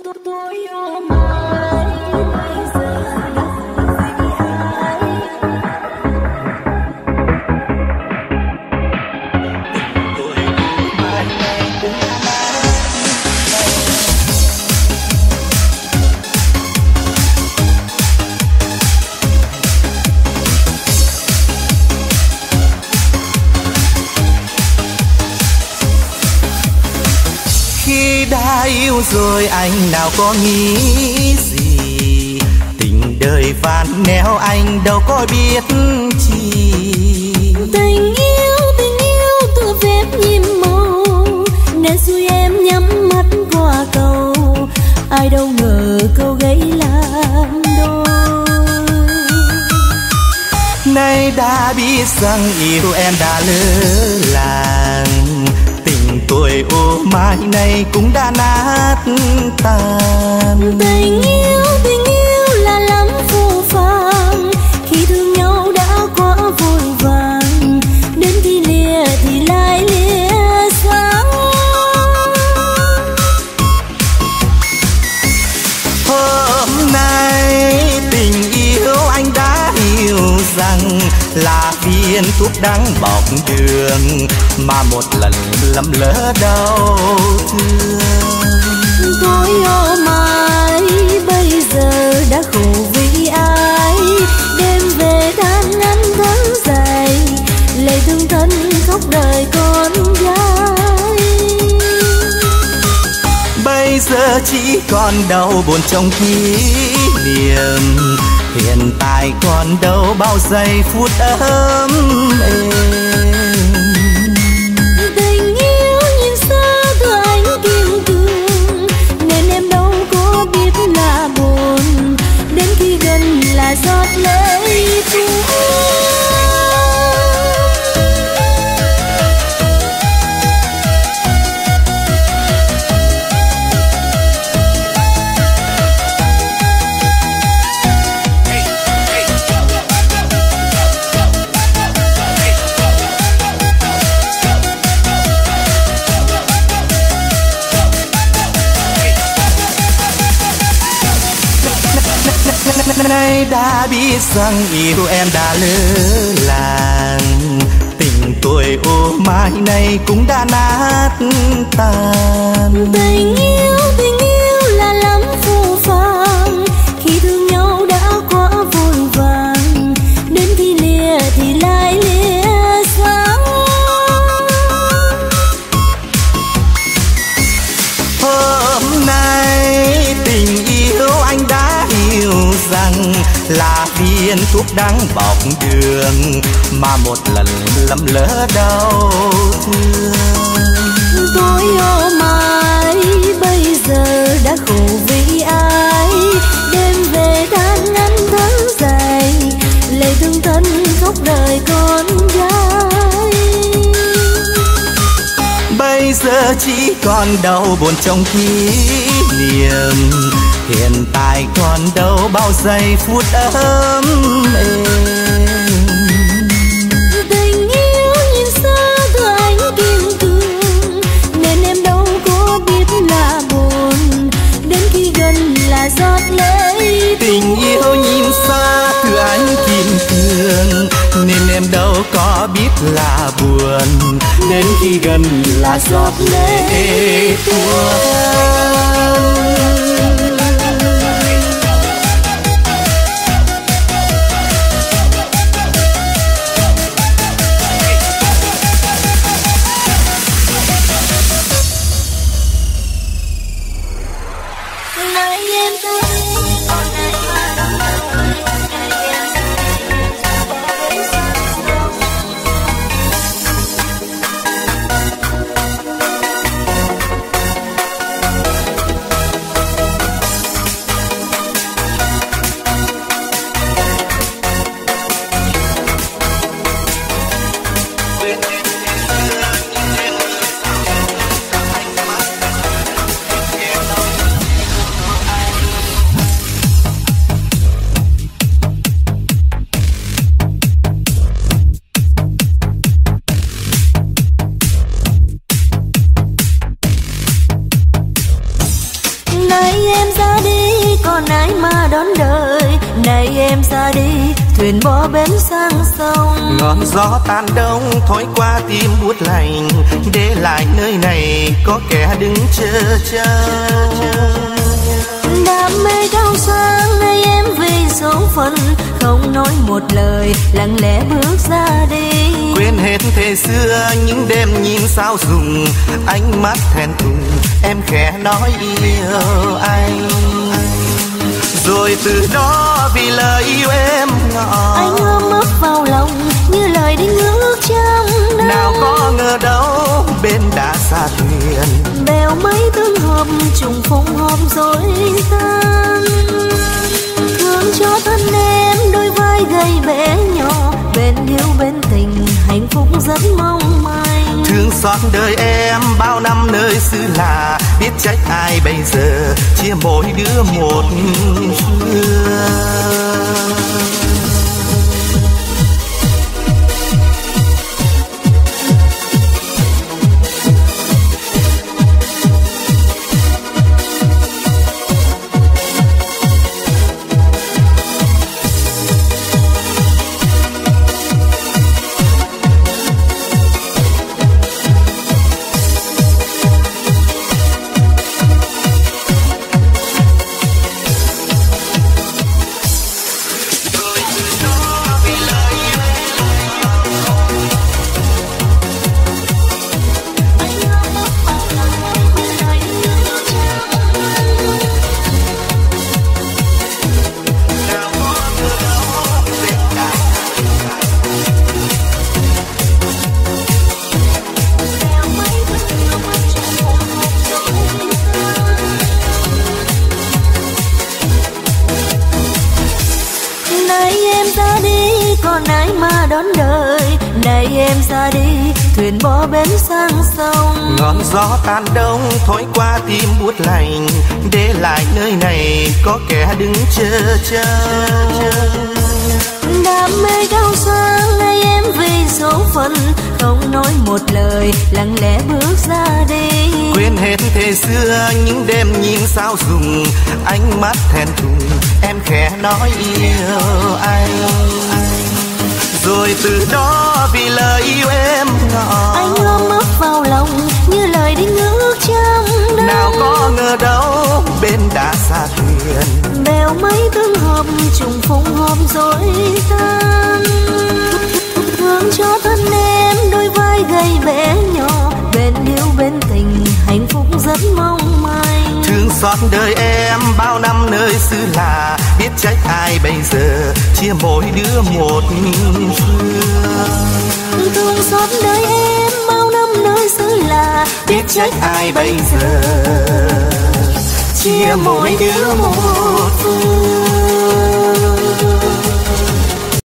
Yêu rồi anh nào có nghĩ gì, tình đời phàn neo anh đâu có biết chi. Tình yêu tựa phép nhiệm màu, nên xui em nhắm mắt qua cầu. Ai đâu ngờ câu gãy làm đôi. Nay đã biết rằng yêu em đã lỡ làng, tuổi ô mai này cũng đã nát tan. Tình yêu là lắm phũ phàng, khi thương nhau đã quá vội vàng, đến khi lìa thì lại lìa xa. Hôm nay tình yêu anh đã hiểu rằng là viên thuốc đắng bọc đường, mà một lần lầm lỡ đau thương. Tôi ôm ai bây giờ đã khổ vì ai, đêm về than ngắn tháng dài, lệ thương thân khóc đời con gái. Bây giờ chỉ còn đau buồn trong kỷ niệm, hiện tại còn đâu bao giây phút ấm êm. Tình yêu nhìn xa thưa anh kiên cường, nên em đâu có biết là buồn, đến khi gần là giọt lệ tuôn. Nay đã biết rằng yêu em đã lỡ làng, tình tuổi ô mai này cũng đã nát tan. Tình yêu là lắm phũ phàng, khi thương nhau đã quá vội vàng, đến khi lìa thì lại lìa xa. Hôm nay tình yêu anh đã hiểu rằng là viên thuốc đắng bọc đường, mà một lần lầm lỡ đau thương. Tôi ôm ai bây giờ đã khổ vì ai, đêm về than ngắn tháng dài, lệ thương thân khóc đời con gái. Bây giờ chỉ còn đau buồn trong kỷ niệm, hiện tại còn đâu bao giây phút ấm êm. Tình yêu nhìn xa thưa anh kiên cường, nên em đâu có biết là buồn, đến khi gần là giọt lệ. Tình yêu nhìn xa thưa anh kiên cường, nên em đâu có biết là buồn, đến khi gần là giọt lệ tuôn. Nay em ra đi còn ai mà đón đời, nay em ra đi thuyền bỏ bến sang sông. Ngọn gió tan đông thổi qua tim buốt lạnh, để lại nơi này có kẻ đứng chờ trông. Đam mê cao sang nay em vì số phận không nói một lời, lặng lẽ bước ra đi. Quên hết thế xưa những đêm nhìn sao rụng, ánh mắt thẹn thùng em khẽ nói yêu anh. Rồi từ đó vì lời yêu em ngọt, anh ôm ấp vào lòng như lời đinh ước trăm năm. nào có ngờ đâu bên đã xa thuyền, bèo mấy tương hợp trùng phùng hôm rồi tan. Thương cho thân em đôi vai gầy bé nhỏ, bên yêu bên tình hạnh phúc rất mong manh. thương xót đời em bao năm nơi xứ lạ, biết trách ai bây giờ chia mỗi đứa một phương. thuyền bỏ bến sang sông. Ngọn gió tan đông thổi qua tim buốt lạnh, để lại nơi này có kẻ đứng chờ trông. Đam mê cao sang ngày em vì số phận không nói một lời, lặng lẽ bước ra đi. Quên hết thế xưa những đêm nhìn sao rụng, ánh mắt thẹn thùng em khẽ nói yêu anh. Rồi từ đó vì lời yêu em ngọt, anh ôm ấp vào lòng như lời đinh ước trăm năm. Nào có ngờ đâu bên đã xa thuyền, bèo mấy tương hợp trùng phùng hôm rồi tan. Thương cho thân em đôi vai gầy bé nhỏ, bên yêu bên tình hạnh phúc rất mong manh. Thương xót đời em bao năm nơi xứ lạ, biết trách ai bây giờ chia mỗi đứa một phương. Thương xót đời em bao năm nơi xứ lạ, biết trách ai bây giờ chia mỗi đứa một phương.